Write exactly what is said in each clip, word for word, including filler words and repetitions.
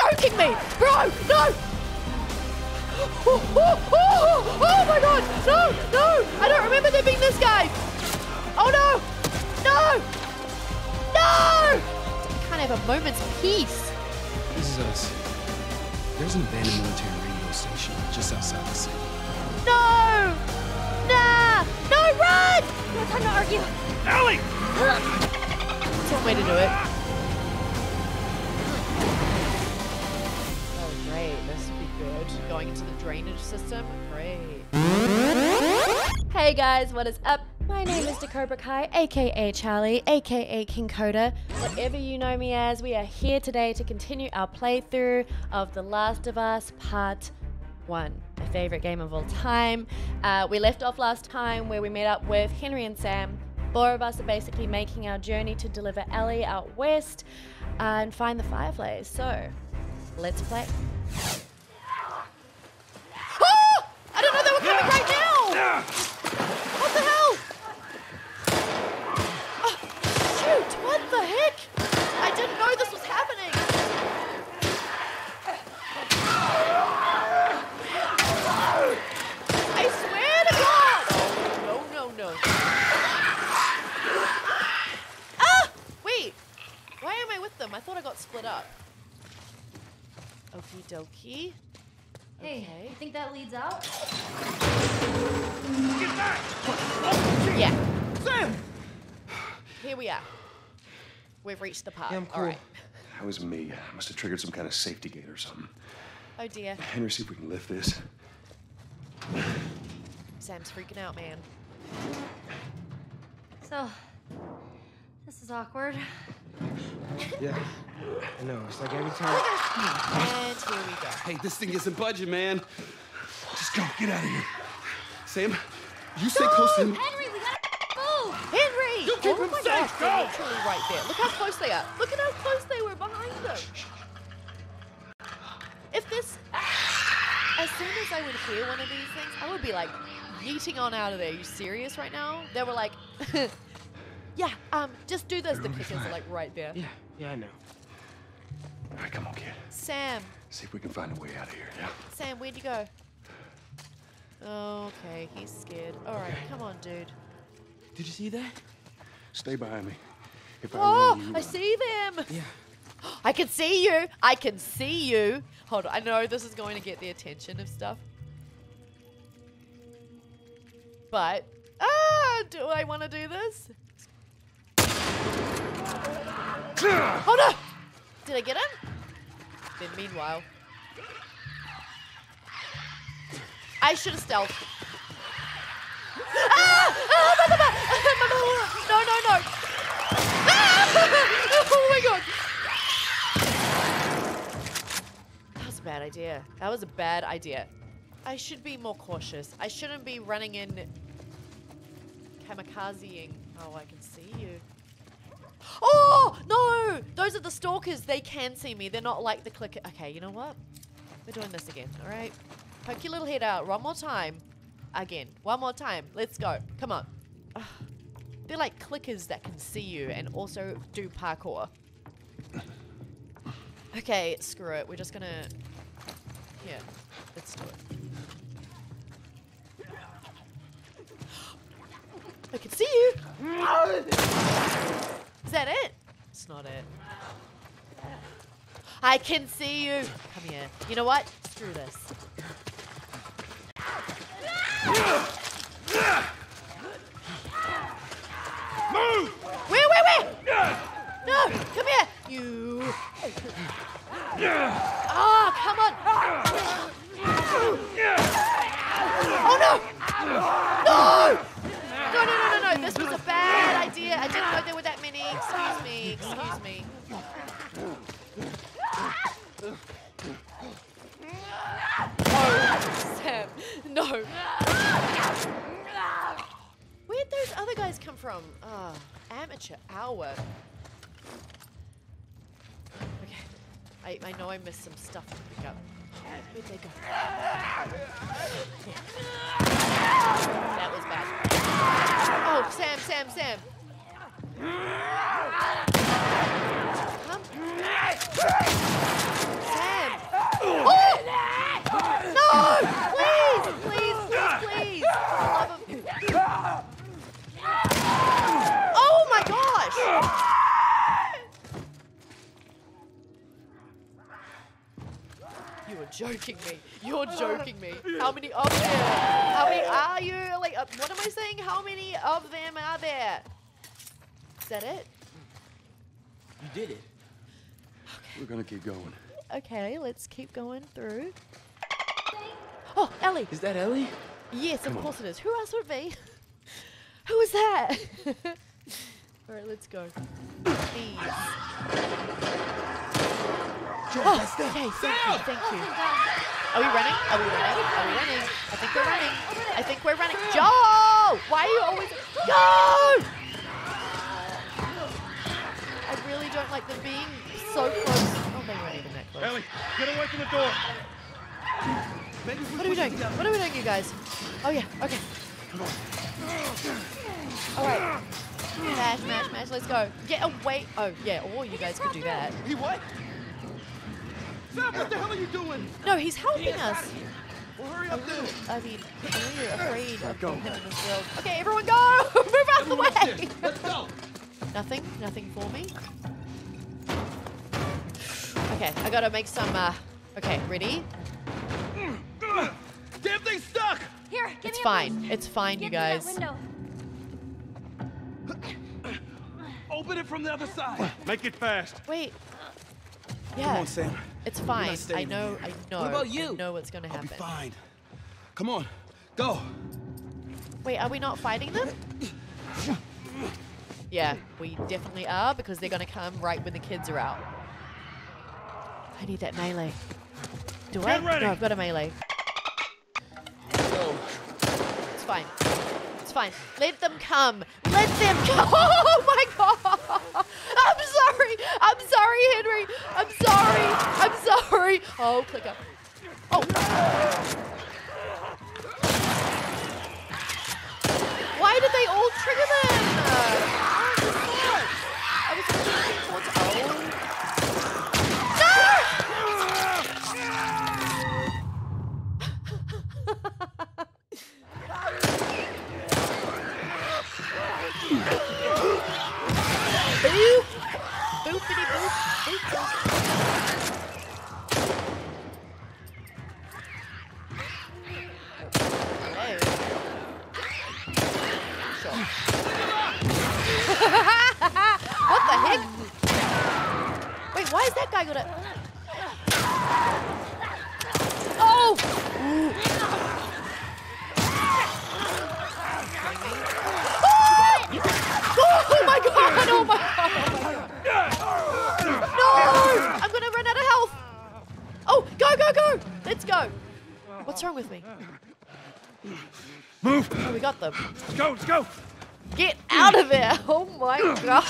joking me? Bro, no! Oh, oh, oh, oh my god! No, no! I don't remember there being this guy! Oh no! No! No! I can't have a moment's peace. This is us. There's an abandoned military radio station just outside the city. No! Nah! No, run! No time to argue. Ellie! That's one way to do it. Oh, great. This would be good. Going into the drainage system. Great. Hey guys, what is up? My name is Dakota Kai, aka Charlie, aka King Coda. Whatever you know me as, we are here today to continue our playthrough of The Last of Us Part one. My favorite game of all time. Uh, we left off last time where we met up with Henry and Sam. Four of us are basically making our journey to deliver Ellie out west uh, and find the Fireflies. So, let's play. Oh! I didn't know they were coming right now! What the hell? Oh, shoot! What the heck? I didn't know this was happening! I swear to God! No, no, no. Ah! Wait! Why am I with them? I thought I got split up. Okie dokie. Hey, Okay. you think that leads out? Get back! Yeah. Sam! Here we are. We've reached the park. Yeah, I'm cool. All right. That was me. I must have triggered some kind of safety gate or something. Oh dear. Henry, see if we can lift this. Sam's freaking out, man. So, this is awkward. Yeah, I know. It's like every time. And here we go. Hey, this thing isn't budging, man. Just go. Get out of here. Sam, you stay close to him. Henry, we gotta move! Henry! You keep oh him my safe, gosh, go! they're literally right there. Look how close they are. Look at how close they were behind them. If this... As soon as I would hear one of these things, I would be like yeeting on out of there. Are you serious right now? They were like... Yeah, um, just do this. The It'll be clickers are fine. like right there. Yeah, yeah, I know. All right, come on, kid. Sam, See if we can find a way out of here, yeah? Sam, where'd you go? Okay, he's scared. All right, come on, dude. Did you see that? Stay behind me. If I Oh, run, you I run. see them. Yeah. I can see you. I can see you. Hold on. I know this is going to get the attention of stuff. But, ah, do I want to do this? Oh no! Did I get him? Then meanwhile, I should have stealthed. Ah! Ah! No, no, no! Ah! Oh my god! That was a bad idea. That was a bad idea. I should be more cautious. I shouldn't be running in kamikazeing. Oh, I can see you. Oh, no! Those are the stalkers. They can see me. They're not like the clicker. Okay, you know what? We're doing this again, all right? Poke your little head out one more time. Again, one more time. Let's go. Come on. Ugh. They're like clickers that can see you and also do parkour. Okay, screw it. We're just gonna... Here, let's do it. I can see you! Is that it? It's not it. I can see you! Come here. You know what? Screw this. Move! Where, where, where? No! Come here! You... Oh, come on! Oh, no! No! No, no, no, no, no. This was a bad idea. I didn't know there were that many. Excuse me. Excuse me. Oh, Sam. No. Where'd those other guys come from? Oh, amateur hour. Okay. I, I know I missed some stuff to pick up. Where'd they go? That was bad. Oh, Sam, Sam, Sam. Come. Sam. You are joking me. You're joking me. How many of them? How many are you? Like, uh, what am I saying? How many of them are there? Is that it? You did it. We're gonna keep going. Okay, let's keep going through. Oh, Ellie. Is that Ellie? Yes, of course it is. Who else would be? Who was that? All right, let's go. Please. Oh, okay, thank you, thank you. Are we running? Are we running? Are we running? I think we're running. I think we're running. Joel! Why are you always... Go! I really don't like them being so close. Oh, they weren't even that close. Ellie, get away from the door. Maybe if What are we doing? What are we doing, you guys? Oh, yeah, okay. All right. Mash, mash, mash, let's go. Get away. Oh, yeah, or you guys could do that. He what? Sam, what the hell are you doing? No, he's helping us. Well, hurry up, dude. I mean, I'm really afraid of him in this world. Okay, everyone go! Move out the way! Let's go. Nothing? Nothing for me? Okay, I gotta make some, uh... Okay, ready? Damn thing's stuck. Here, give It's me a fine. push. It's fine, you Get through guys. that window. Open it from the other side. Make it fast. Wait. Come Yeah, on, Sam. it's fine. not I staying know, I know. What about I you? know what's gonna I'll happen. be fine. Come on, go. Wait, are we not fighting them? Yeah, we definitely are because they're gonna come right when the kids are out. I need that melee. Do I? Get ready. No, I've got a melee. Go. It's fine. It's fine. Let them come. Let them come. Oh my god. I'm sorry. I'm sorry, Henry. I'm sorry. I'm sorry. Oh, click up. Oh. Why did they all trigger them? I was looking towards. Oh. Boop! Boopity boop! Boop boop! Hello. Sure. What the heck? Wait, why is that guy gonna... Oh! Ooh. Oh my god! Oh my god! No! I'm gonna run out of health! Oh, go, go, go! Let's go! What's wrong with me? Move. Oh, we got them. Let's go. Let's go. Get out of there! Oh my god!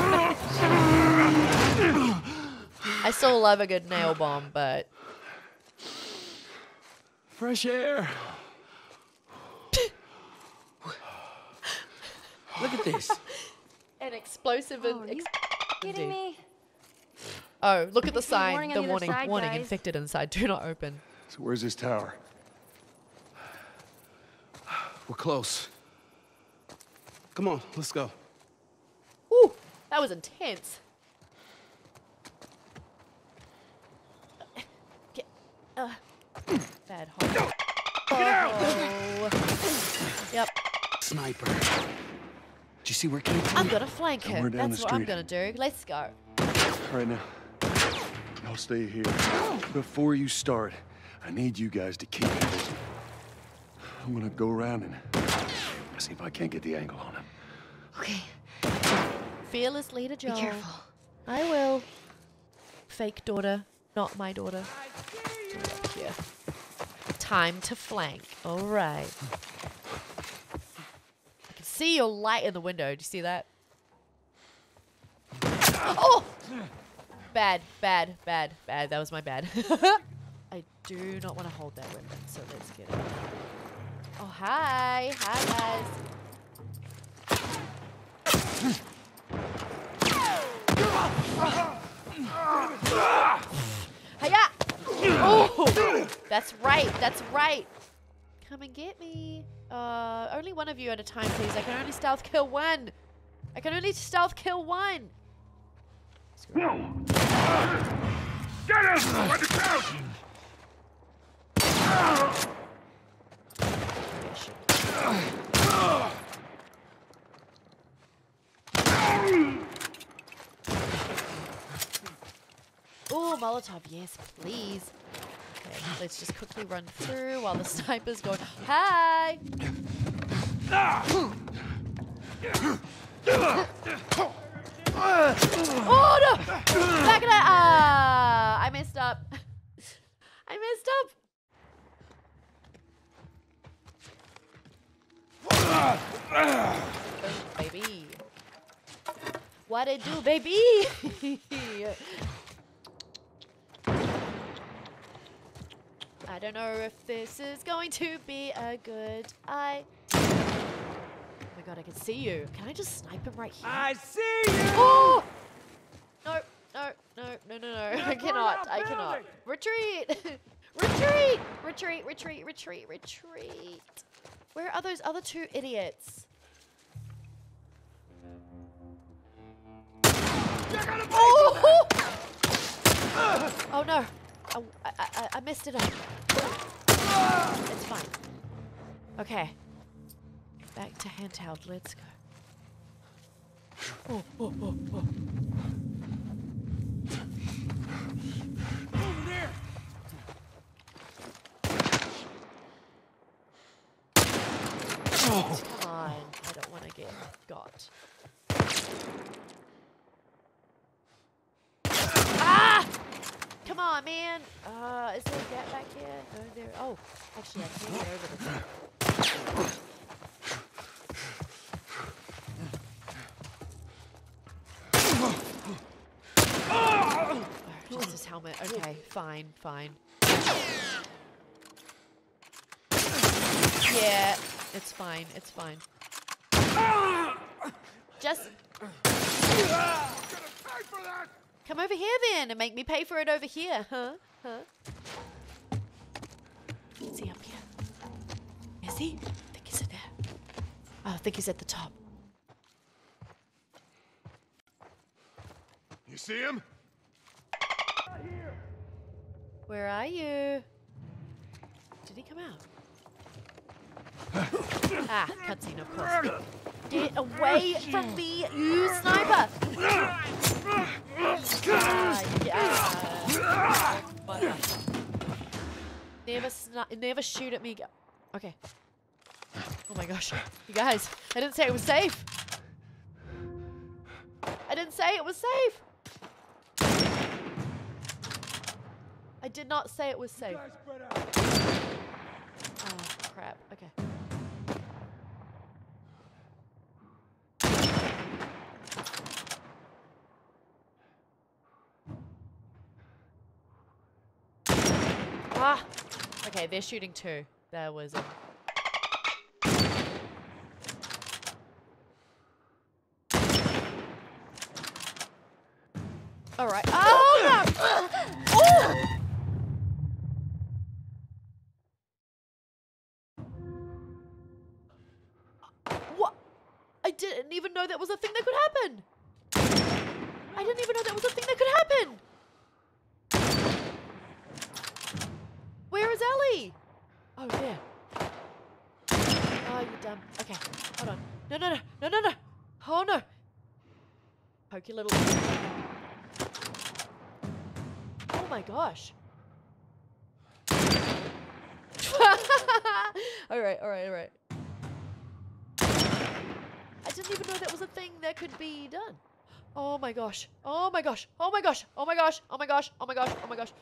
I still love a good nail bomb, but... Fresh air. Look at this. An explosive... Oh, ex Kidding me? Oh, look at the Thanks for the sign. warning on The the other warning. side, Warning, guys. infected inside. Do not open. So where's this tower? We're close. Come on, let's go. Ooh, that was intense. Get, uh, bad hole. Get out. Oh. Yep, Sniper. Did you see where it came from? I'm gonna flank her. Somewhere down That's the what I'm street. gonna do. Let's go. All right, now. Y'all stay here. Before you start, I need you guys to keep it. I'm gonna go around and see if I can't get the angle on him. Okay. Fearless leader Joel. Be careful. I will. Fake daughter, not my daughter. Up here. Time to flank. All right. I can see your light in the window. Do you see that? Oh! Bad, bad, bad, bad. That was my bad. I do not want to hold that weapon, so let's get it. Oh, hi. Hi, guys. Hiya! Oh! That's right, that's right. Come and get me. Uh, only one of you at a time, please. I can only stealth kill one. I can only stealth kill one. Get him! Let it out! Oh, Molotov, yes, please. Okay, let's just quickly run through while the sniper's going. Hi! Oh no! Back it up! Ah, I messed up. I messed up. Oh, baby. What it do, baby? I don't know if this is going to be a good I. Oh my god, I can see you. Can I just snipe him right here? I see you! Oh! No, no, no, no, no, no. I cannot. I cannot. Retreat! Retreat! Retreat, retreat, retreat, retreat. Where are those other two idiots? Oh! Oh no. Oh, I, I, I messed it up. It's fine. Okay. Back to handheld. Let's go. Oh, oh, oh, oh. Over there! Oh. Come on. I don't want to get got. Ah! Come on, man. Uh, is there a gap back here? No, there. Oh, actually, I can't get over this. Oh, just his helmet. Okay, fine, fine. Yeah, it's fine. It's fine. Just come over here then and make me pay for it over here, huh? Huh? Is he up here? Is he? I think he's in there. Oh, I think he's at the top. You see him? Where are you? Did he come out? Ah, cutscene, of course. Get away from me, you sniper! Ah, yeah. Never, sni never shoot at me. Okay. Oh my gosh, you guys! I didn't say it was safe. I didn't say it was safe. I did not say it was safe. Oh crap. Okay. Ah! Okay, they're shooting too. There was a... Alright. Oh no! Oh! What? I didn't even know that was a thing that could happen! I didn't even know that was a thing that could happen! Where is Ellie? Oh, there. Oh, you're dumb. Okay, hold on. No, no, no, no, no, no. Oh, no. Poke your little... Oh, my gosh. all right, all right, all right. I didn't even know that was a thing that could be done. Oh, my gosh. Oh, my gosh. Oh, my gosh. Oh, my gosh. Oh, my gosh. Oh, my gosh. Oh, my gosh.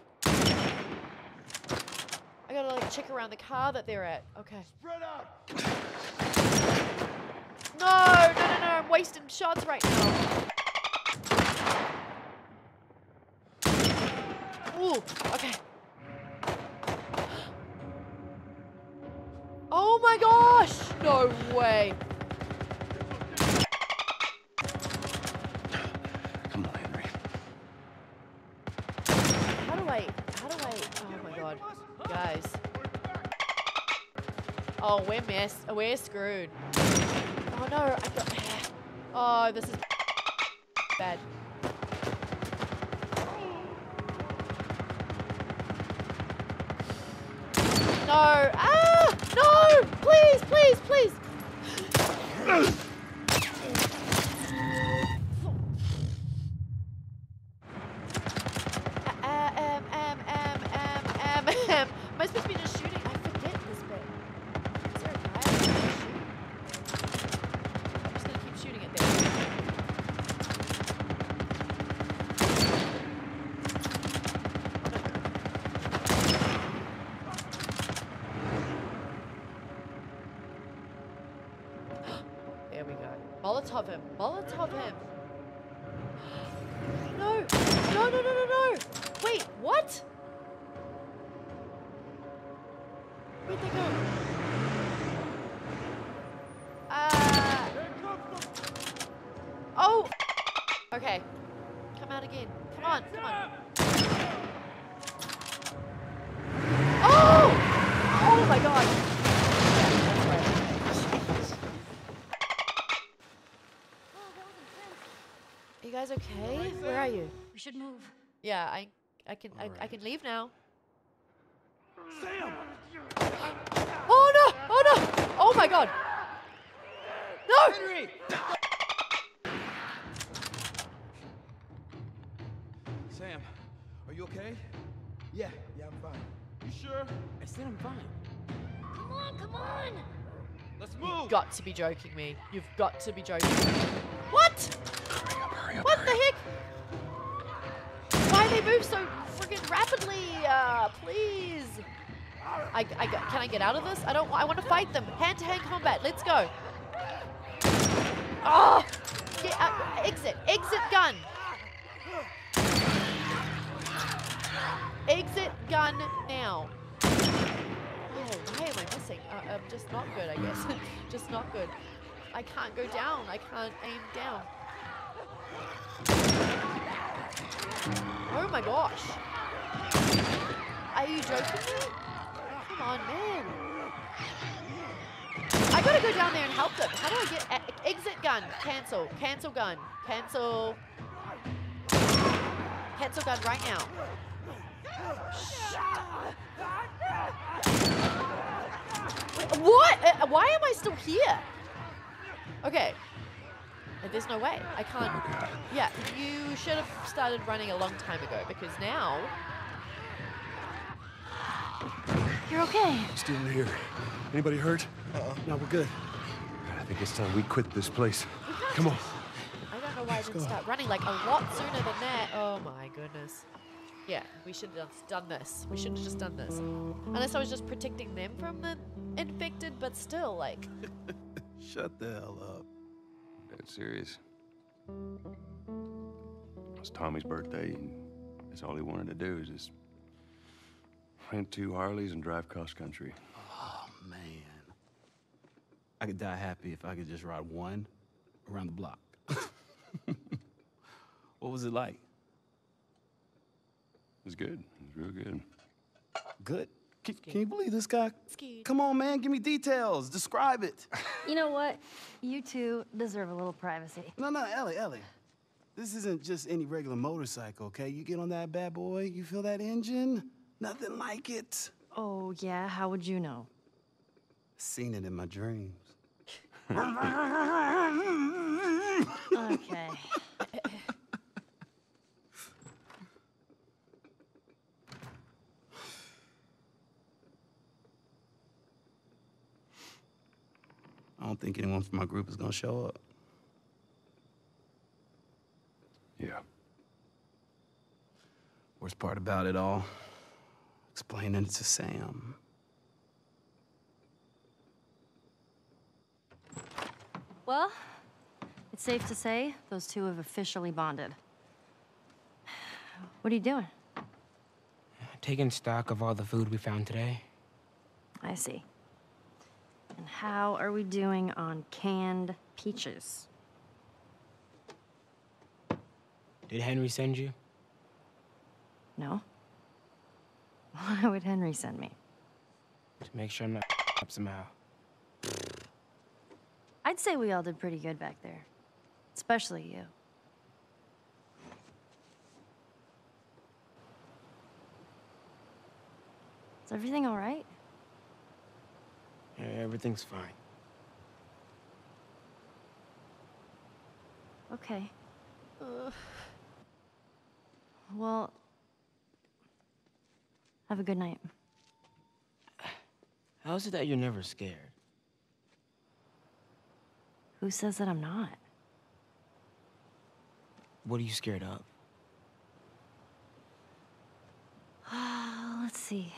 I gotta like check around the car that they're at. Okay. Spread out. No, no, no, no, I'm wasting shots right now. Ooh, okay. Oh my gosh! No way. Come on, Henry. How do I, how do I, oh my god. Guys. Oh, we're messed. We're screwed. Oh no, I got. Oh, this is bad. No! Ah! No! Please, please, please! Uh, um, um, um, um, um, um. Am I supposed to be just shooting? I forget this bit. Is there a guy I'm supposed to shoot? I'm just gonna keep shooting at them. There we go. Molotov him. Molotov him. No. No, no, no, no, no. Wait, what? Where'd they go? Uh. Oh. Okay. Come out again. Come on, come on. Oh! Oh my god. You guys okay? Where are you? We should move. Yeah, I, I can, I, I right. can leave now. Sam! Oh no! Oh no! Oh my god! No! Henry! Sam, are you okay? Yeah, yeah, I'm fine. You sure? I said I'm fine. Come on, come on! Let's move! You've got to be joking me. You've got to be joking me. What? Hurry up, hurry up, What hurry the up. heck? Why they move so freaking rapidly? Uh, please. I, I, can I get out of this? I don't. I want to fight them. Hand-to-hand combat. Let's go. Oh! Get out. Exit. Exit gun. Exit gun now. Oh, why am I missing? Uh, um, just not good, I guess. Just not good. I can't go down. I can't aim down. Oh my gosh. Are you joking me? Come on, man. I gotta go down there and help them. How do I get e exit gun? Cancel. Cancel gun. Cancel. Cancel gun right now. Wait, what? Uh, why am I still here? Okay. There's no way. I can't. Oh, God. Yeah, you should have started running a long time ago because now. You're okay. Still here. Anybody hurt? Uh-uh. No, we're good. I think it's time we quit this place. we can't Come on. just- I don't know why I didn't go. start running like a lot sooner than that. Oh my goodness. Yeah, we should have done this. We should have just done this. Unless I was just protecting them from the infected, but still, like. Shut the hell up. That's serious. It's Tommy's birthday, and that's all he wanted to do is just rent two Harleys and drive cross country. Oh, man. I could die happy if I could just ride one around the block. What was it like? It was good. It was real good. Good. Can, can you believe this guy? Scared. Come on, man. Give me details. Describe it. You know what? You two deserve a little privacy. No, no, Ellie, Ellie. This isn't just any regular motorcycle, okay? You get on that bad boy, you feel that engine? Nothing like it. Oh, yeah? How would you know? Seen it in my dreams. Okay. I don't think anyone from my group is gonna show up. Yeah. Worst part about it all, explaining it to Sam. Well, it's safe to say those two have officially bonded. What are you doing? Taking stock of all the food we found today. I see. And how are we doing on canned peaches? Did Henry send you? No? Why would Henry send me? To make sure I'm not up somehow. I'd say we all did pretty good back there. Especially you. Is everything all right? Yeah, everything's fine. Okay. Ugh. Well, have a good night. How is it that you're never scared? Who says that I'm not? What are you scared of? Let's see.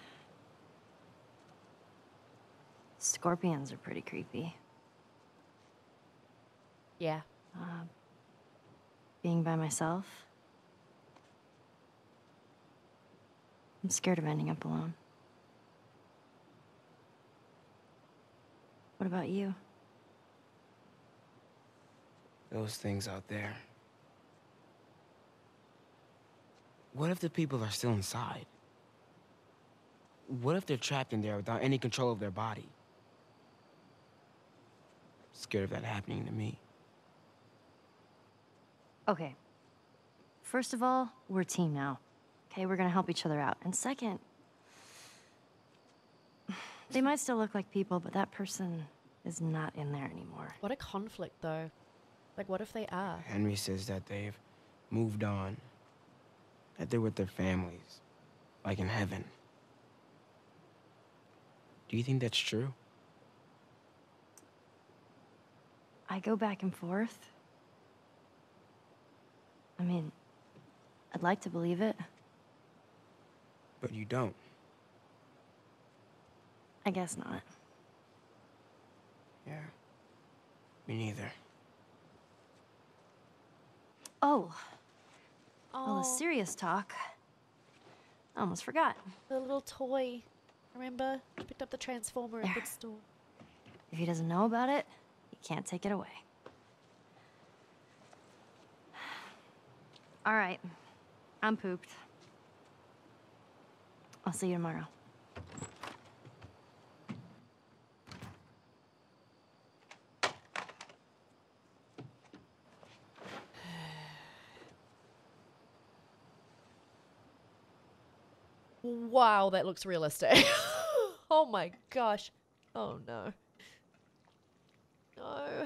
Scorpions are pretty creepy. Yeah. Uh, being by myself. I'm scared of ending up alone. What about you? Those things out there. What if the people are still inside? What if they're trapped in there without any control of their body? Scared of that happening to me. Okay. First of all, we're a team now. Okay, we're gonna help each other out. And second, they might still look like people, but that person is not in there anymore. What a conflict, though. Like, what if they are? Henry says that they've moved on. That they're with their families. Like in heaven. Do you think that's true? I go back and forth. I mean, I'd like to believe it. But you don't. I guess not. Yeah. Me neither. Oh. Oh, Well, the serious talk. I almost forgot. the little toy. Remember? You picked up the Transformer at There. the store. If he doesn't know about it, he can't take it away. All right. I'm pooped. I'll see you tomorrow. Wow, that looks realistic. Oh my gosh. Oh no. No.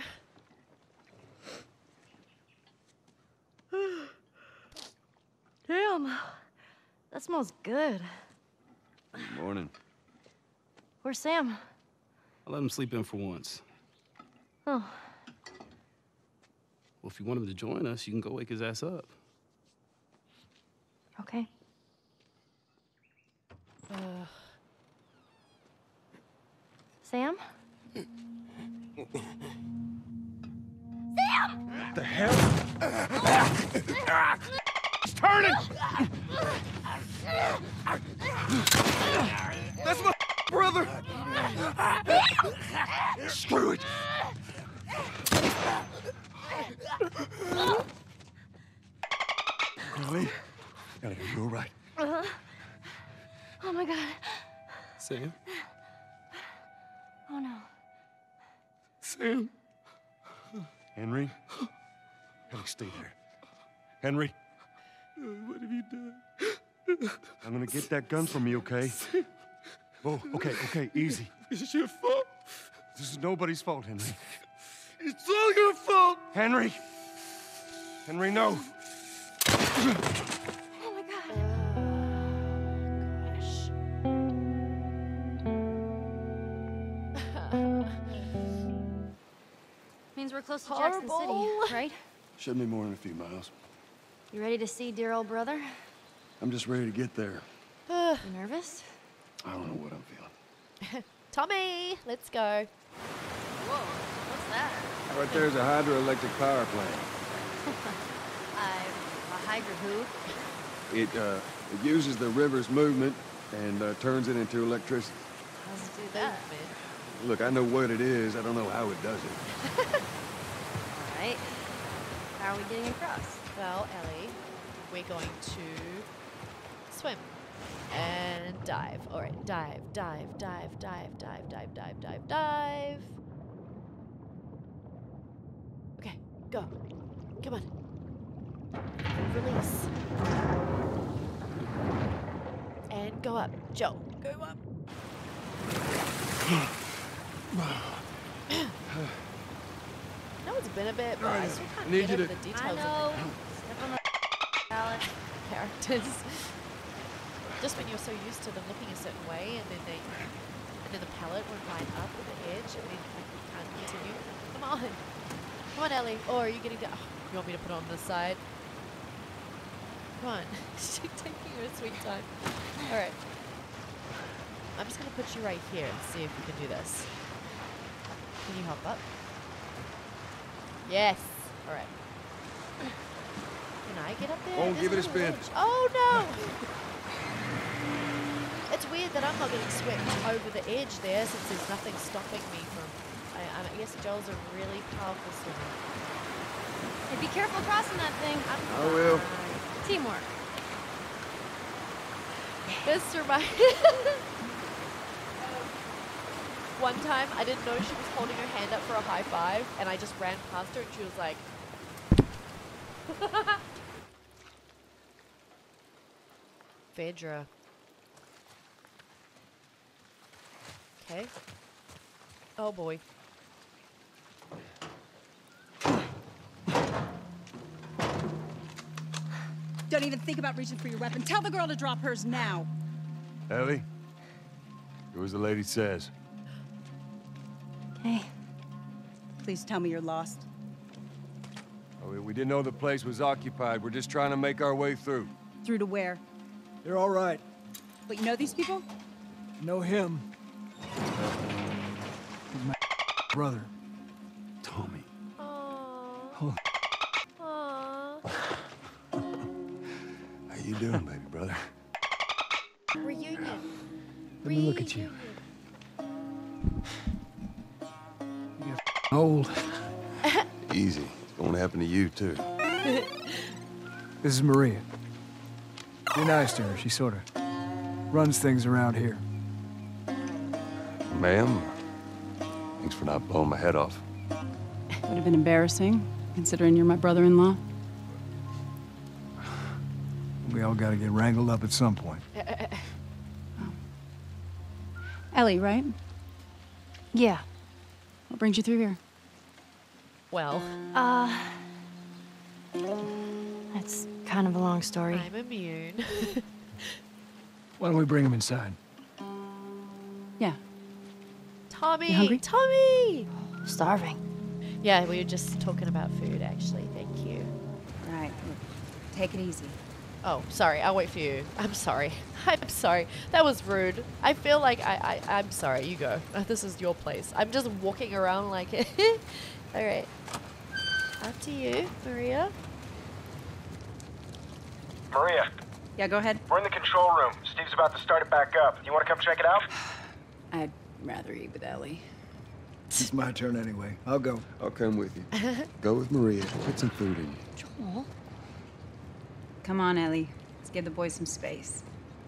Damn. That smells good. Good morning. Where's Sam? I'll let him sleep in for once. Oh. Well, if you want him to join us, you can go wake his ass up. Okay. Ugh. Sam? What the hell? It's turning! That's my brother! Screw it! Ellie? Ellie, are you all right? Uh-huh. Oh my God. Sam? Oh no. Sam? Henry? Ellie, stay there. Henry? What have you done? I'm gonna get that gun from you, okay? Oh, okay, okay, easy. It's your fault. This is nobody's fault, Henry. It's all your fault. Henry! Henry, no! Oh my God. Means we're close to Jackson Horrible. City, right? Shouldn't be more than a few miles. You ready to see dear old brother? I'm just ready to get there. You nervous? I don't know what I'm feeling. Tommy, let's go. Whoa, what's that? Right there's a hydroelectric power plant. I, a hydro who? It, uh, it uses the river's movement and uh, turns it into electricity. How's it do that? Look, I know what it is. I don't know how it does it. All right. How are we getting across? Well, Ellie, we're going to swim and dive. All right, dive, dive, dive, dive, dive, dive, dive, dive, dive. Okay, go. Come on. Release. And go up. Joel, go up. No, it's been a bit, but I still can't Need get you over to- the details I know. of Step on the pallet. the characters. Just when you're so used to them looking a certain way, and then they, and then the palette won't line up with the edge, and then like, you can't continue. Come on, come on, Ellie. Or are you getting down? Oh, you want me to put it on this side? Come on, she's taking her sweet time. All right, I'm just gonna put you right here and see if you can do this. Can you hop up? Yes. All right. Can I get up there? Oh, There's give it a little spin. ledge. Oh no! It's weird that I'm not getting swept over the edge there, since there's nothing stopping me from. I, I guess Joel's a really powerful swimmer. Hey, be careful crossing that thing. I'm I will. fine. Teamwork. This reminds. One time, I didn't know she was holding her hand up for a high five, and I just ran past her, and she was like. Phaedra. Okay. Oh boy. Don't even think about reaching for your weapon. Tell the girl to drop hers now. Ellie, do as the lady says. Hey. Please tell me you're lost. Oh, we- we didn't know the place was occupied. We're just trying to make our way through. Through to where? They're all right. But you know these people? Know him. He's my brother. Tommy. Aww. Oh. Aww. How you doing, baby brother? Reunion. Let me look at you. Reunion. Old. Easy. It's going to happen to you, too. This is Maria. Be nice to her. She sort of runs things around here. Ma'am, thanks for not blowing my head off. Would have been embarrassing, considering you're my brother-in-law. We all got to get wrangled up at some point. Ellie, right? Yeah. What brings you through here? Well, Uh. That's kind of a long story. I'm immune. Why don't we bring him inside? Yeah. Tommy! You hungry? Tommy! Starving. Yeah, we were just talking about food, actually. Thank you. All right. Look, take it easy. Oh, sorry. I'll wait for you. I'm sorry. I'm sorry. That was rude. I feel like I, I, I'm sorry. You go. This is your place. I'm just walking around like all right. After you, Maria. Maria, Yeah, go ahead. we're in the control room. Steve's about to start it back up. You want to come check it out? I'd rather eat with Ellie. It's my turn anyway. I'll go. I'll come with you. Go with Maria. Put some food in you. Joel? Come on, Ellie. Let's give the boys some space.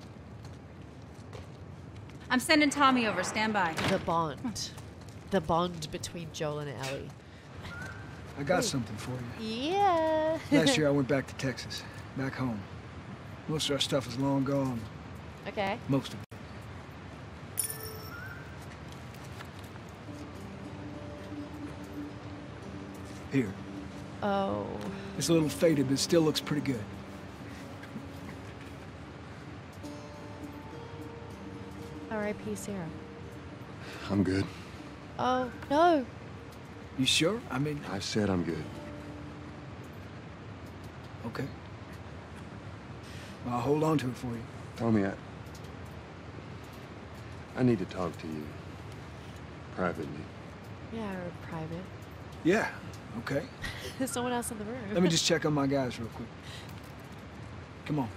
I'm sending Tommy over. Stand by. The bond. The bond between Joel and Ellie. I got something for you. Yeah. Last year I went back to Texas, back home. Most of our stuff is long gone. Okay. Most of it. Here. Oh. It's a little faded, but it still looks pretty good. R I P Sarah. I'm good. Oh, no. You sure? I mean, I said I'm good. okay. I'll hold on to it for you. Tommy, I... I need to talk to you. Privately. Yeah, or private. Yeah, okay. There's no one else in the room. Let me just check on my guys real quick. Come on.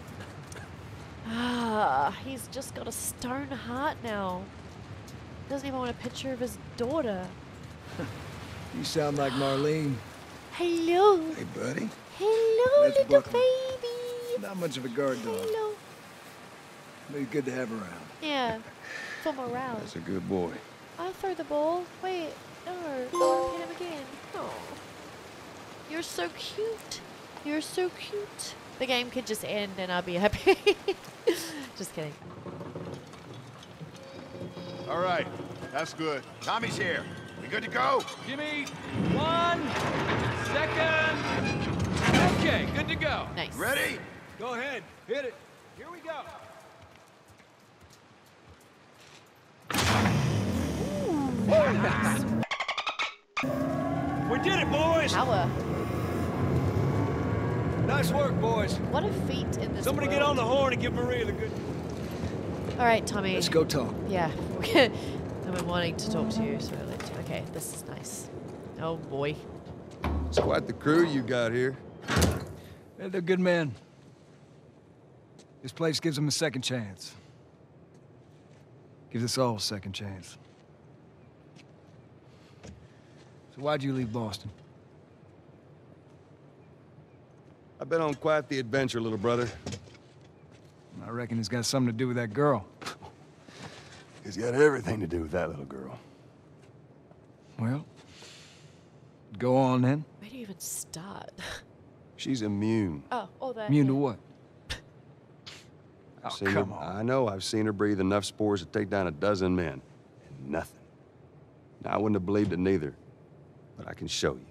Ah, he's just got a stone heart now. Doesn't even want a picture of his daughter. You sound like Marlene. Hello. Hey, buddy. Hello, Let's little buckle. baby. Not much of a guard dog, Hello. but he's good to have around. Yeah, for morale. That's a good boy. I'll throw the ball. Wait, no. I want to hit him again. Oh. You're so cute. You're so cute. The game could just end and I'll be happy. Just kidding. All right, that's good. Tommy's here. We good to go? Give me one second. Okay, good to go. Nice. Ready? Go ahead, hit it. Here we go. Nice. We did it, boys. Power. Nice work, boys. What a feat in this Somebody world. get on the horn and give Maria the good. All right, Tommy. Let's go talk. Yeah. I've been wanting to talk to you, so let's. Okay, this is nice. Oh boy. It's quite the crew you got here. Yeah, they're good men. This place gives them a second chance. Gives us all a second chance. So why'd you leave Boston? I've been on quite the adventure, little brother. I reckon it's got something to do with that girl. It's got everything to do with that little girl. Well, go on then. Where do you even start? She's immune. Oh, all that. Immune yeah. to what? I've Oh, seen come her, on. I know, I've seen her breathe enough spores to take down a dozen men. And nothing. Now, I wouldn't have believed it neither. But I can show you.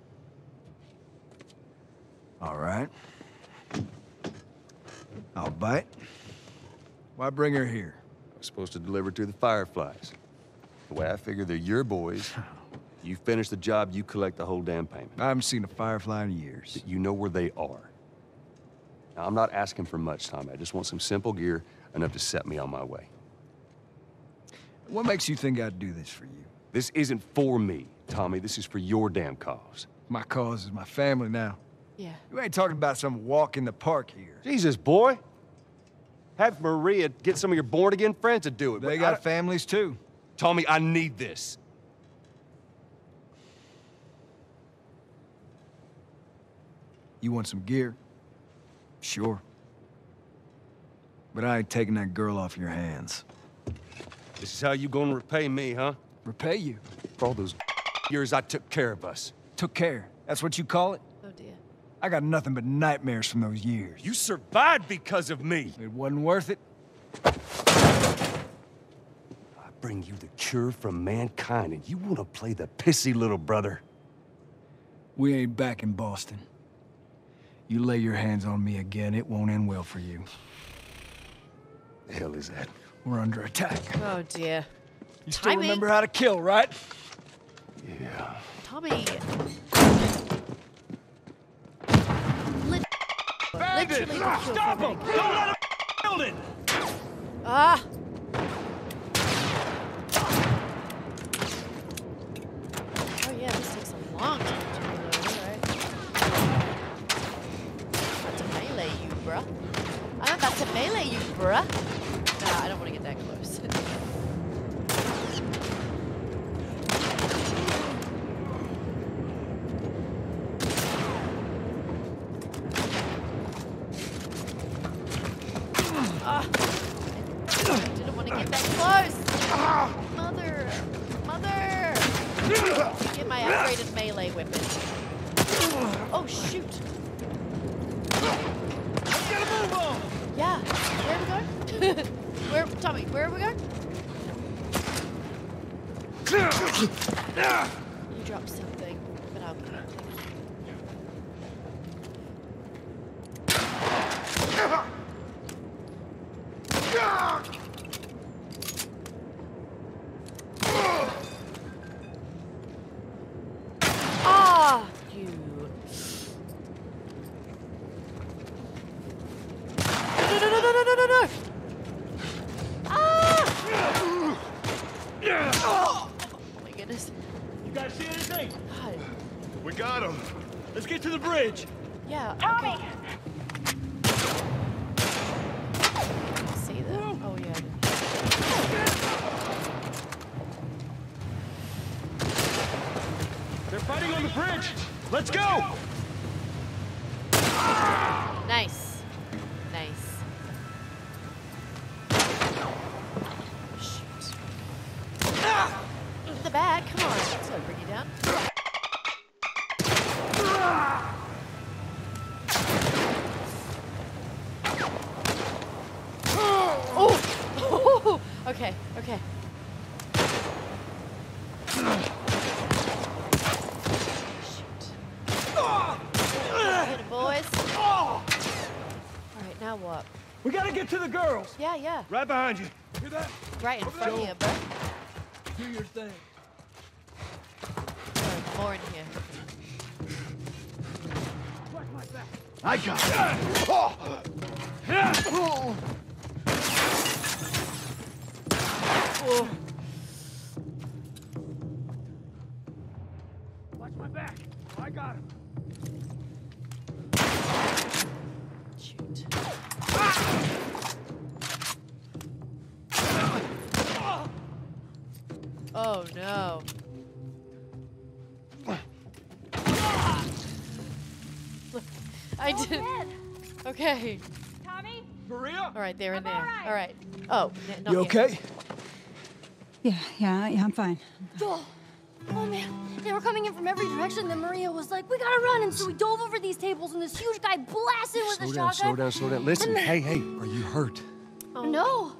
All right. I'll bite. Why bring her here? I was supposed to deliver to the Fireflies. The way I figure they're your boys, you finish the job, you collect the whole damn payment. I haven't seen a Firefly in years. You know where they are. Now, I'm not asking for much, Tommy. I just want some simple gear, enough to set me on my way. What makes you think I'd do this for you? This isn't for me, Tommy. This is for your damn cause. My cause is my family now. Yeah. You ain't talking about some walk in the park here. Jesus, boy. Have Maria get some of your born-again friends to do it. They but got I- families too. Tommy, I need this. You want some gear? Sure. But I ain't taking that girl off your hands. This is how you gonna repay me, huh? Repay you? For all those years I took care of us. Took care. That's what you call it? Oh dear. I got nothing but nightmares from those years. You survived because of me. It wasn't worth it. I bring you the cure from mankind, and you wanna play the pissy little brother. We ain't back in Boston. You lay your hands on me again, it won't end well for you. The hell is that? We're under attack. Oh dear. You still Timing. remember how to kill, right? Yeah. Tommy. Lit Bandit! literally the kill Stop for him! me. Don't let him build it! Ah. Oh yeah, this takes a long time to reload. Alright. About to melee you, bruh. I'm about to melee you, bruh. Nah, I don't want to get that close. Ah. I didn't want to get that close. Mother. Mother. Get my upgraded melee weapon. Oh, shoot. Get a move on! Yeah. Where are we going? Where, Tommy, where are we going? You dropped something, but I'm gonna take it. Ah, you. No, no, no, no, no, no, no, no. Ah! Oh my goodness. You guys see anything? God. We got him. Let's get to the bridge. Yeah. Tommy. Okay. See them? Oh yeah. They're fighting on the bridge. Let's go! Nice. Nice. Shoot. Ah! In the back. Come on. That's gonna bring you down. Oh! Okay, okay. Hit it, boys. All right, now what? We gotta get to the girls. Yeah, yeah. Right behind you. Hear that? Right in front of you, bro. Do your thing. Oh, more in here. I got it. Oh. Oh. Oh. Watch my back. I got him. Shoot. Oh no. Look, I did. Okay. Tommy? Maria? All right, they're in I'm there. all right. All right. Oh, n- not You yet. okay? Yeah, yeah, yeah, I'm fine. Joel. Oh man, they were coming in from every direction. Then Maria was like, "We gotta run!" And so we dove over these tables, and this huge guy blasted with Slow a down, shotgun. slow down, slow down. Listen, And- hey, hey, are you hurt? Oh. No.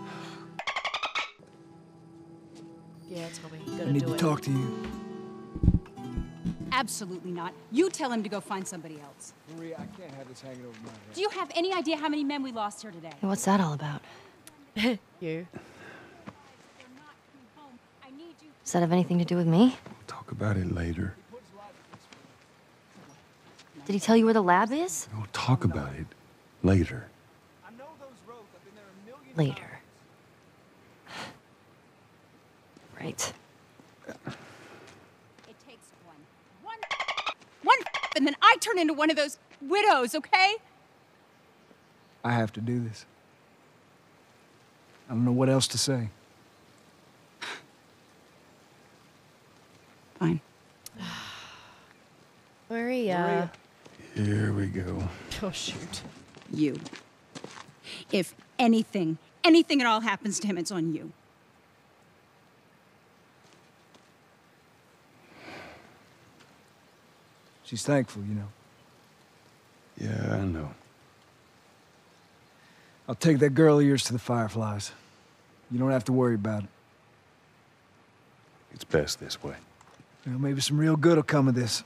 Yeah, Tommy, you I gotta need do to it. talk to you. Absolutely not. You tell him to go find somebody else. Maria, I can't have this hanging over my head. Do you have any idea how many men we lost here today? Hey, what's that all about? You. Does that have anything to do with me? Talk about it later. Did he tell you where the lab is? We'll talk about it later. Later. Right. It takes one. One. One. And then I turn into one of those widows, okay? I have to do this. I don't know what else to say. Fine. Maria. Here we go. Oh, shoot. You. If anything, anything at all happens to him, it's on you. She's thankful, you know. Yeah, I know. I'll take that girl of yours to the Fireflies. You don't have to worry about it. It's best this way. Well, maybe some real good will come of this.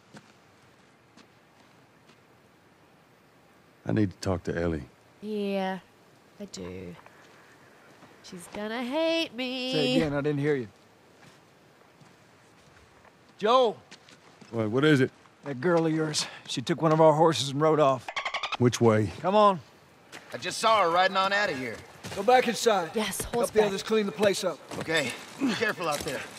I need to talk to Ellie. Yeah, I do. She's gonna hate me. Say again, I didn't hear you. Joel! What, what is it? That girl of yours. She took one of our horses and rode off. Which way? Come on. I just saw her riding on out of here. Go back inside. Yes, Help horseback. the others clean the place up. Okay, be careful out there.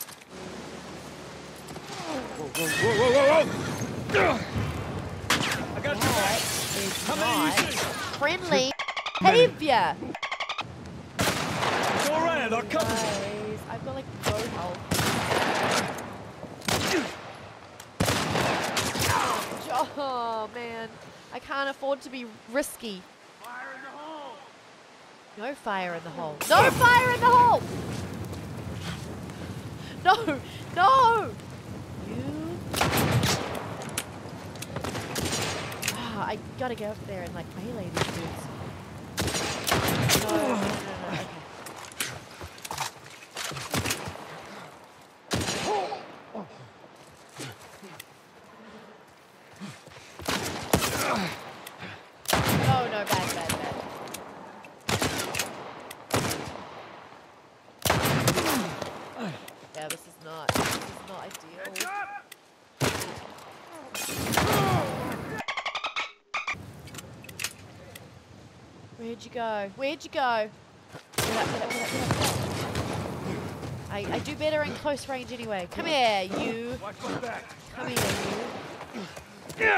Whoa, whoa, whoa, whoa! I got That is not friendly Hey. behavior. It's all right, I'll cover you. Guys, I've got like no health. Oh man, I can't afford to be risky. Fire in the hole. No fire in the hole. No fire in the hole! No! No! You... Ah, I gotta go up there and like melee these dudes. No, no, no, no, okay. Oh no, bad, bad, bad. Yeah, this is not, this is not ideal. Where'd you go? Where'd you go? Get up, get up, get up, get up, get up. I, I do better in close range anyway. Come here, you. Watch my back. Come here, you.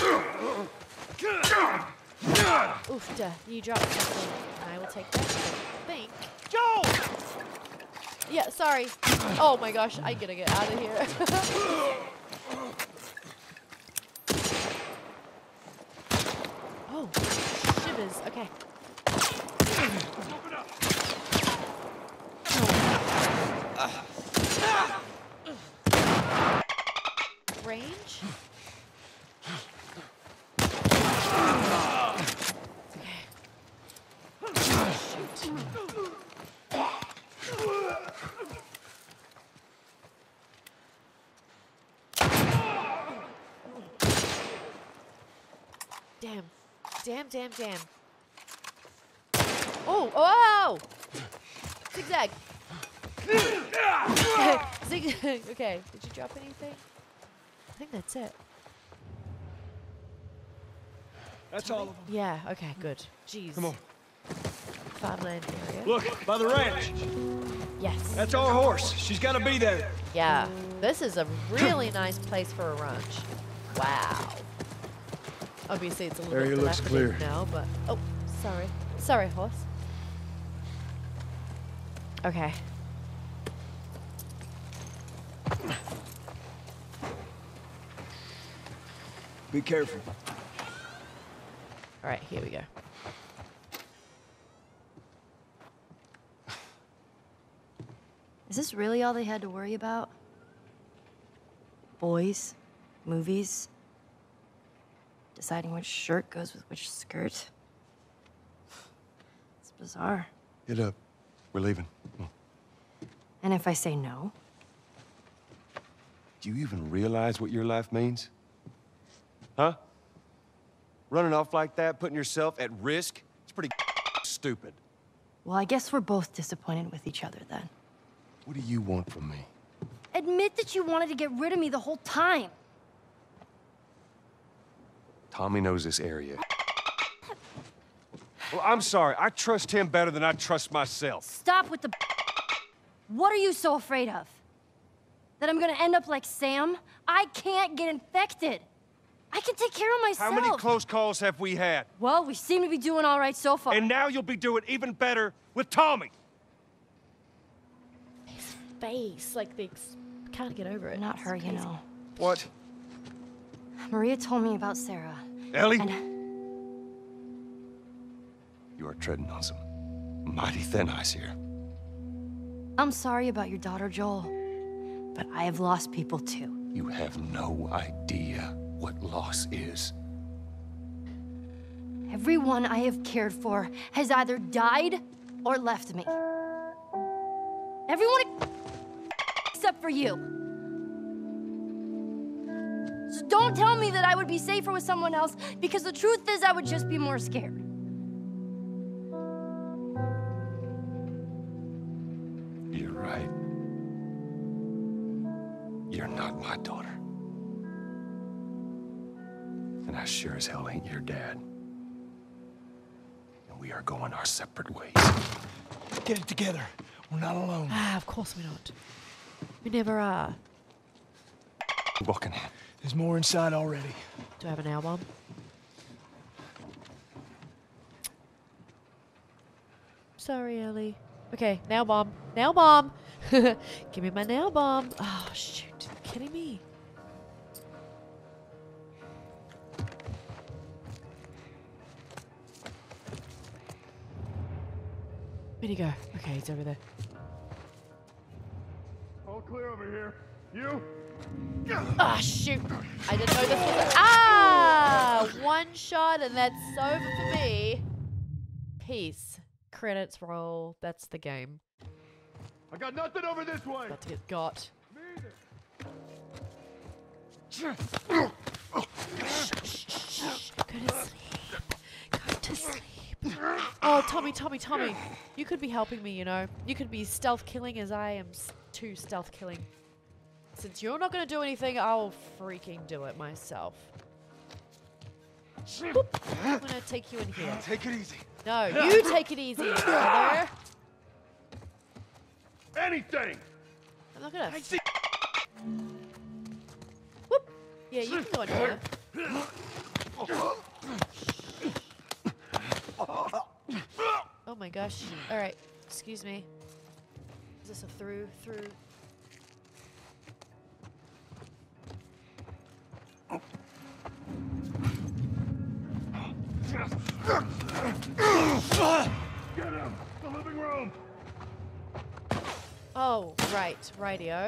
Oof, duh. You dropped something. I will take that. I think. Joel! Yeah, sorry. Oh my gosh, I gotta get out of here. Oh, shivers. Okay. Open up. Range? Damn, damn, damn. Oh, oh! Zigzag. Zigzag. Okay, did you drop anything? I think that's it. That's all of them. Yeah, okay, good. Jeez. Come on. Farmland area. Look, by the ranch. Yes. That's our horse. She's got to be there. Yeah, this is a really nice place for a ranch. Wow. Obviously, it's a little Area bit looks dilapidated clear. now, but oh, sorry, sorry, horse. Okay. Be careful. All right, here we go. Is this really all they had to worry about? Boys, movies, deciding which shirt goes with which skirt. It's bizarre. Get up. We're leaving. Come on. And if I say no? Do you even realize what your life means? Huh? Running off like that, putting yourself at risk? It's pretty stupid. Well, I guess we're both disappointed with each other then. What do you want from me? Admit that you wanted to get rid of me the whole time. Tommy knows this area. Well, I'm sorry. I trust him better than I trust myself. Stop with the What are you so afraid of? That I'm gonna end up like Sam? I can't get infected. I can take care of myself. How many close calls have we had? Well, we seem to be doing all right so far. And now you'll be doing even better with Tommy. His face, like they can't get over it. Not her, you know. What? Maria told me about Sarah. Ellie? And you are treading on some mighty thin ice here. I'm sorry about your daughter, Joel, but I have lost people too. You have no idea what loss is. Everyone I have cared for has either died or left me. Everyone except for you. So don't tell me that I would be safer with someone else, because the truth is I would just be more scared. You're right. You're not my daughter. And I sure as hell ain't your dad. And we are going our separate ways. Get it together. We're not alone. Ah, of course we're not. We never are. Walking. There's more inside already. Do I have an nail bomb? Sorry, Ellie. Okay, nail bomb. Nail bomb! Give me my nail bomb. Oh, shoot. Are you kidding me? Where'd he go? Okay, he's over there. All clear over here. You? Ah, shoot. I didn't know this was a- Ah! One shot and that's over for me. Peace. Credits roll. That's the game. I got nothing over this way. About to get got. Shh, shh, shh. Go to sleep. Go to sleep. Oh, Tommy, Tommy, Tommy. You could be helping me, you know. You could be stealth killing as I am s too stealth killing. Since you're not going to do anything, I'll freaking do it myself. Boop. I'm going to take you in here. Take it easy. No, you take it easy, brother. Anything. I'm not going to... Whoop. Yeah, you can go in here. Oh my gosh. All right. Excuse me. Is this a through? Through? Get him. The living room. Oh, right. Rightio.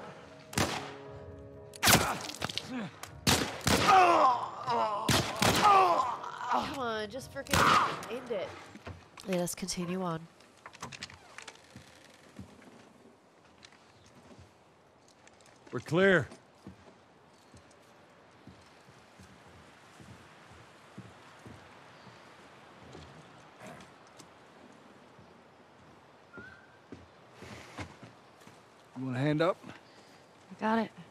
Come on, just freaking end it. Let us continue on. We're clear. You want a hand up? I got it.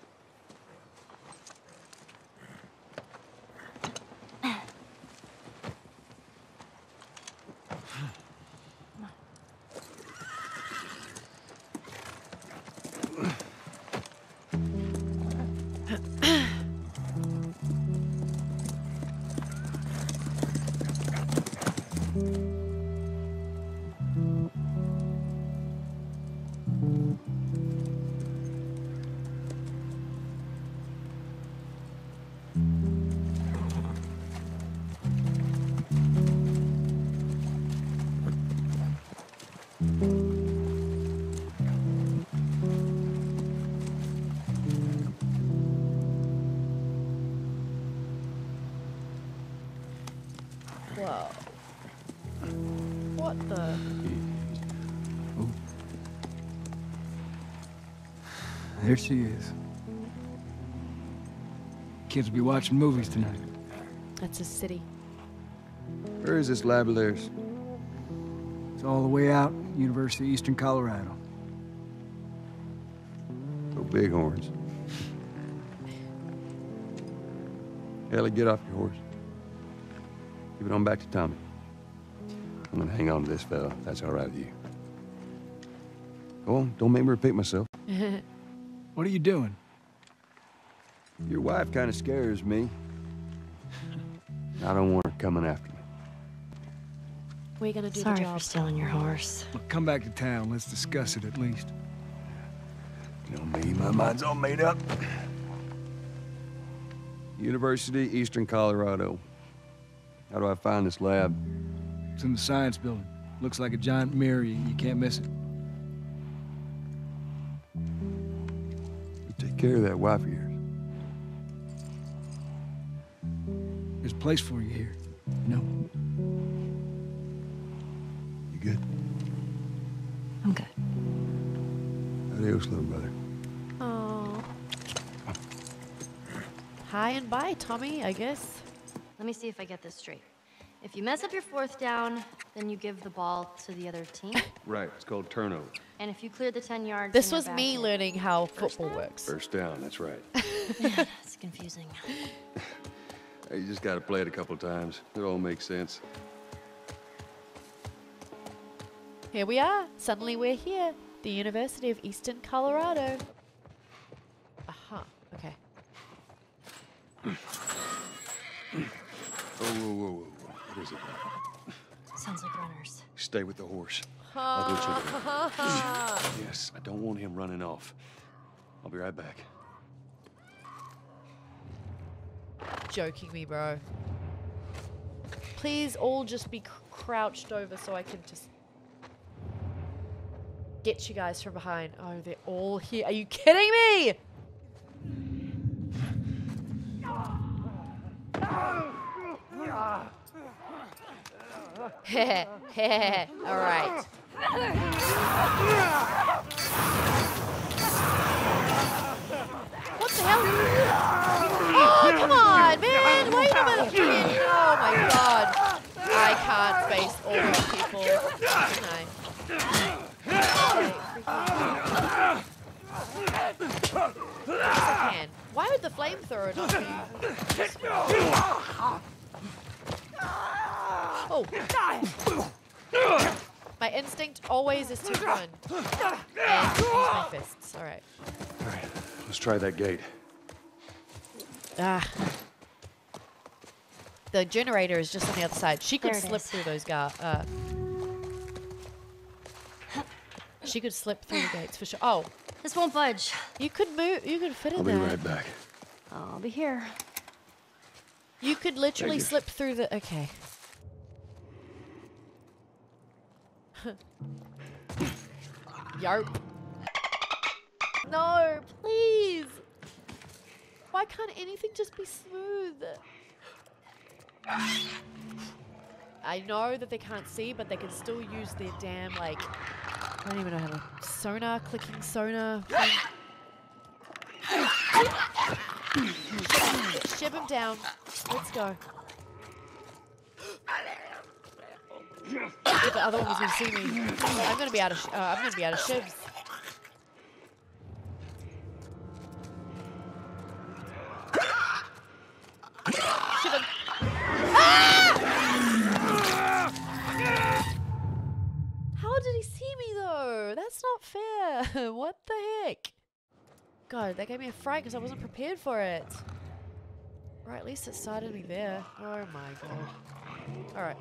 Whoa. What the? There she is. Kids will be watching movies tonight. That's a city. Where is this lab of theirs? It's all the way out, University of Eastern Colorado. Go Bighorns. Ellie, get off your horse. Give it on back to Tommy. I'm gonna hang on to this fella, if that's all right with you. Go on, don't make me repeat myself. What are you doing? Your wife kind of scares me. I don't want her coming after me. We're gonna do Sorry the job. for stealing your horse. Look, come back to town. Let's discuss it at least. You know me, my mind's all made up. University, Eastern Colorado. How do I find this lab? It's in the science building. Looks like a giant mirror. You, you can't miss it. You take care of that wife of yours. There's a place for you here. You know? You good? I'm good. Adios, little brother. Oh. Hi and bye, Tommy, I guess. Let me see if I get this straight. If you mess up your fourth down, then you give the ball to the other team. Right, it's called turnover. And if you clear the ten yards, This then was you're me back in. learning how football down? works. First down, that's right. It's confusing. Hey, you just gotta play it a couple times. It all makes sense. Here we are. Suddenly we're here. The University of Eastern Colorado. Aha. Okay. Whoa, whoa, whoa, whoa. What is it? Sounds like runners. Stay with the horse. I'll go check it out. Yes, I don't want him running off. I'll be right back. Joking me, bro. Please all just be cr crouched over so I can just get you guys from behind. Oh, they're all here. Are you kidding me? Heh, heh, all right. What the hell? Oh, come on, man. Wait a minute. Freaking- Oh, my God. I can't face all these people. Can I? Yes, I can. Why would the flamethrower not be? Oh. My instinct always is to run. And use my fists. All right. All right, let's try that gate. Ah. The generator is just on the other side. She could There it slip is. through those guards. Uh, she could slip through the gates for sure. Oh, This won't budge. you could move. You could fit in I'll be there. right back. I'll be here. You could literally you. slip through the. Okay. Yarp. No, please. Why can't anything just be smooth? I know that they can't see, but they can still use their damn, like, I don't even know how to, sonar, clicking sonar thing. Ship, ship him down. Let's go. Yeah, the other one was gonna see me. I'm gonna be out of. Sh uh, I'm gonna be out of shivs. did he see me though? That's not fair. What the heck? God, that gave me a fright because I wasn't prepared for it. Right, at least it started me there. Oh my god. Alright.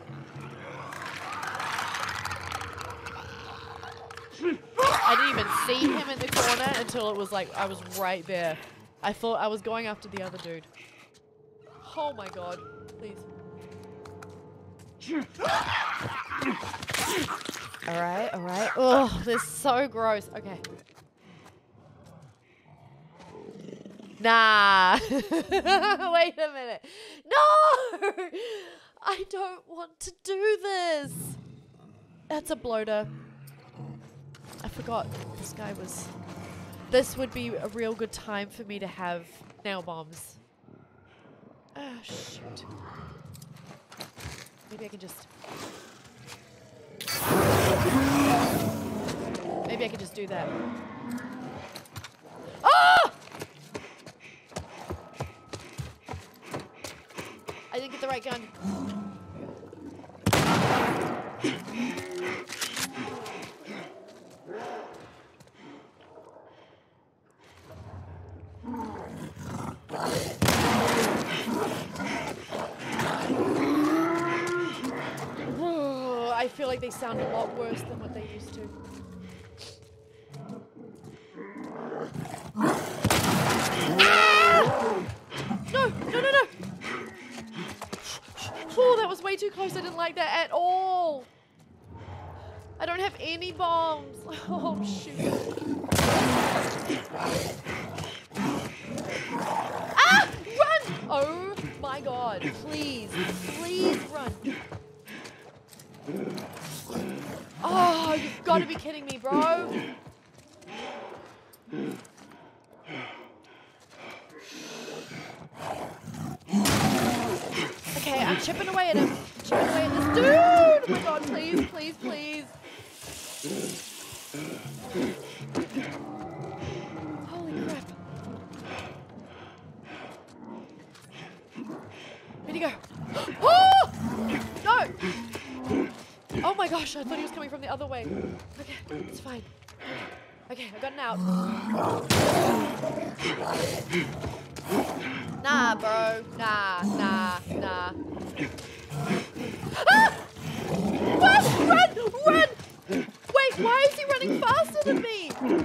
I didn't even see him in the corner until it was like I was right there. I thought I was going after the other dude. Oh my god. Please. Alright, alright. Oh, this is so gross. Okay. Nah. Wait a minute. No! I don't want to do this. That's a bloater. I forgot this guy was... This would be a real good time for me to have nail bombs. Ah, oh, shoot. Maybe I can just... Maybe I can just do that. Oh! I didn't get the right gun. I feel like they sound a lot worse than what they used to. No, no, no, no. Oh, that was way too close. I didn't like that at all. I don't have any bombs. Oh, shoot. Ah! Run! Oh, my God. Please, please run. Oh, you've got to be kidding me, bro. Okay, I'm chipping away at him. Chipping away at this dude. Oh my god, please, please, please. Holy crap. Where'd he go? Oh! No! Oh my gosh, I thought he was coming from the other way. Okay, it's fine. Okay, I got an out. Nah, bro. Nah, nah, nah. Ah! Run! Run! Run! Wait, why is he running faster than me?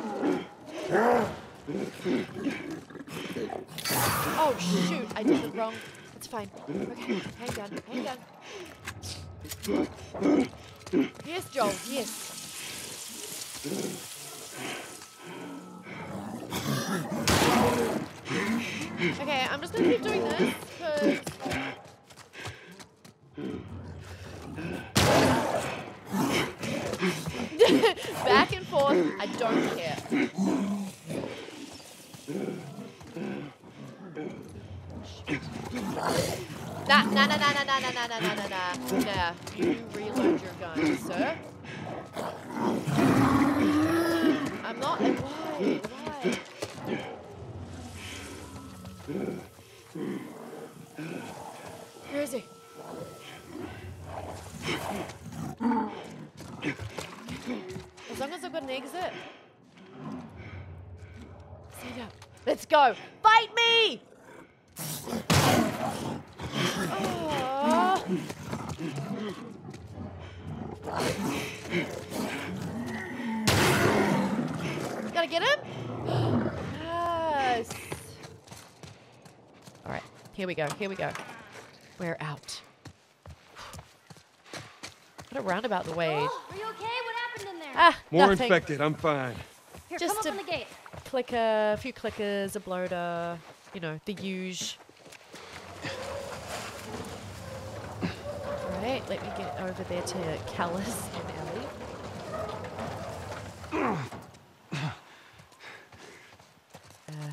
Oh, shoot. I did it wrong. It's fine. Okay, hang on, hang on. Yes, Joel, yes. Okay, I'm just gonna keep doing this, because... Back and forth, I don't care. Nah, nah, nah, nah, nah, nah, nah, nah, nah, nah, nah, nah. Nah, you reload your gun, sir. I'm not. Why? Why? Where is he? As long as I've got an exit. Stand up. Let's go. Fight me! Oh. Gotta get him? Yes. Alright, here we go, here we go. We're out. What a roundabout the way. Oh, are you okay? What happened in there? Ah, More nothing. infected, I'm fine. Here, Just come up a on the gate. clicker, a few clickers, a bloater, you know, the huge. Alright, let me get over there to Callus and Ellie. Uh,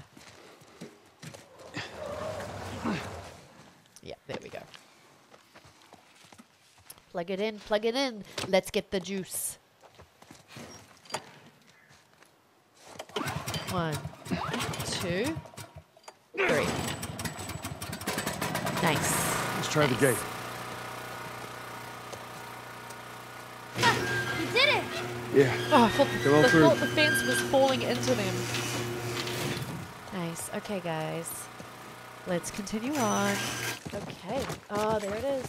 yeah, there we go. Plug it in, plug it in. Let's get the juice. One, two, three. Nice. Let's try nice. the gate. You did it! Yeah. Oh, I thought, Go on I through. thought the fence was falling into them. Nice. Okay, guys. Let's continue on. Okay. Oh, there it is.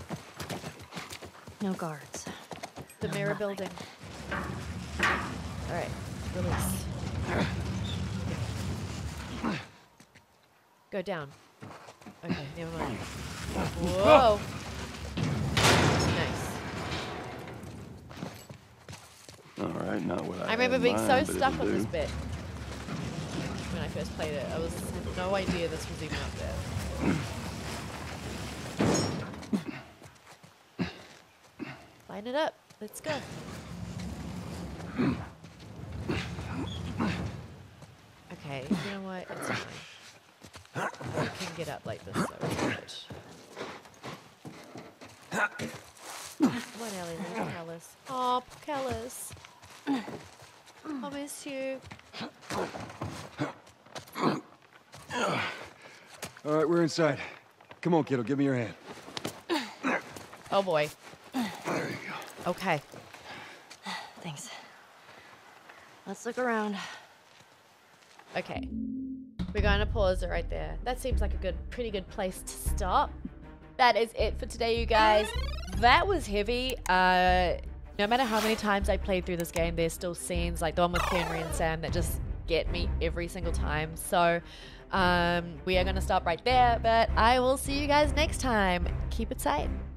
No guards. The No mirror nothing. building. All right. Release. Go down. Okay, never mind. Whoa. Nice. All right, not what I I remember had in being so mind, but stuck it'll on this do. bit when I first played it. I was had no idea this was even up there. Line it up. Let's go. Okay, you know what? It's fine. I can get up like this, so it's good. Come on, Ellie, leave Callus. Oh, Callus. I miss you. All right, we're inside. Come on, kiddo, give me your hand. Oh boy. There you go. Okay. Thanks. Let's look around. Okay. We're going to pause it right there. That seems like a good, pretty good place to stop. That is it for today, you guys. That was heavy. Uh, no matter how many times I played through this game, there's still scenes like the one with Henry and Sam that just get me every single time. So um, we are going to stop right there, but I will see you guys next time. Keep it tight.